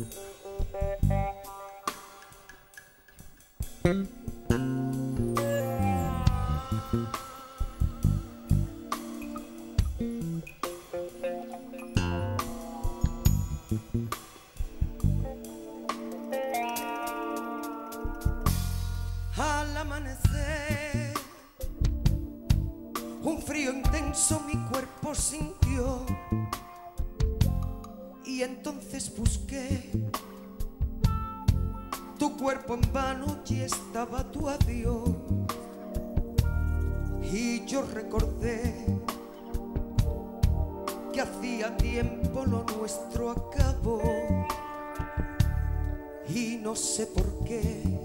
Al amanecer, un frío intenso mi cuerpo sintió, y entonces busqué tu cuerpo en vano y estaba tu adiós. Y yo recordé que hacía tiempo lo nuestro acabó, y no sé por qué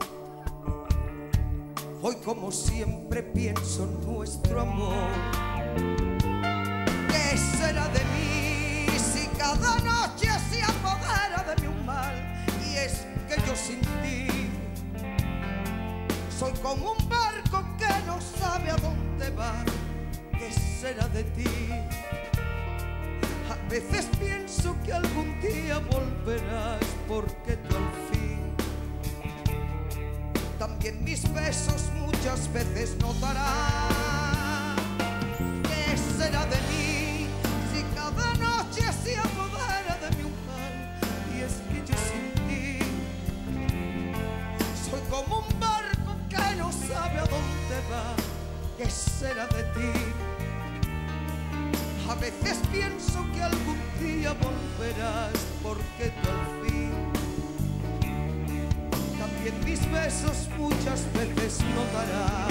hoy como siempre pienso en nuestro amor. ¿Qué será de mí si cada noche se apodera de mí un mal? Y es que yo sin ti soy como un barco que no sabe a dónde va. ¿Qué será de ti? A veces pienso que algún día volverás, porque tú al fin también mis besos muchas veces notarás. ¿Qué será de mí si cada noche se apodera de mí un mal? Y es que yo sin ti soy como un barco que no sabe a dónde va. ¿Qué será de ti? A veces pienso que algún día volverás, porque tú al fin también mis besos muchas veces notarás.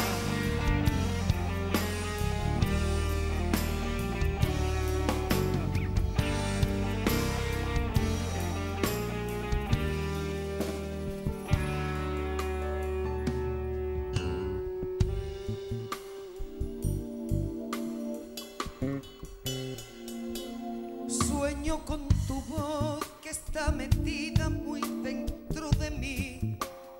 Sueño con tu voz que está metida muy dentro de mí.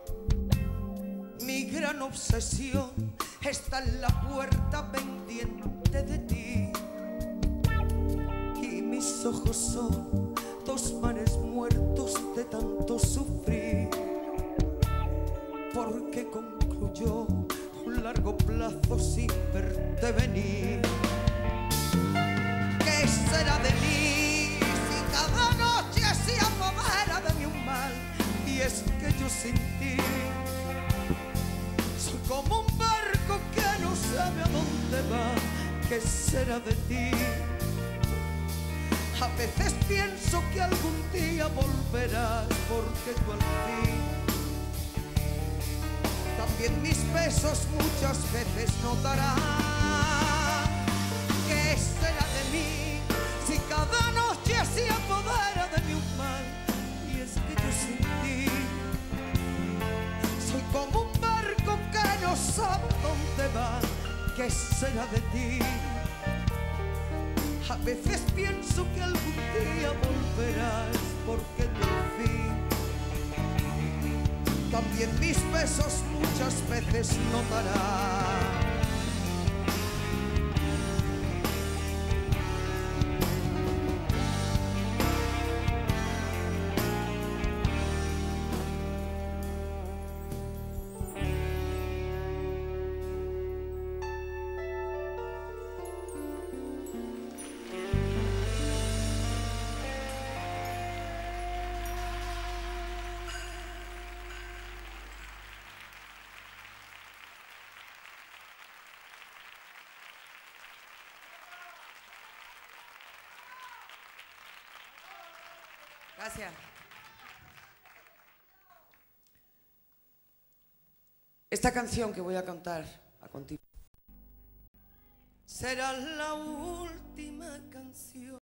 Mi gran obsesión está en la puerta pendiente de ti. Y mis ojos son dos mares muertos de tanto sufrir, porque concluyó un largo plazo sin verte venir. ¿Qué será de mí si cada noche se apodera de mí un mal? Y es que yo sin ti soy como un barco que no sabe a dónde va. ¿Qué será de ti? A veces pienso que algún día volverás, porque tú al fin también mis besos muchas veces notarás. ¿Qué será de mí si cada noche se apodera de mí un mal? Y es que yo sin ti soy como un barco que no sabe dónde va. ¿Qué será de ti? A veces pienso que algún día volverás, porque tú al fin también mis besos muchas veces notarás. Gracias. Esta canción que voy a cantar a continuación Será la última canción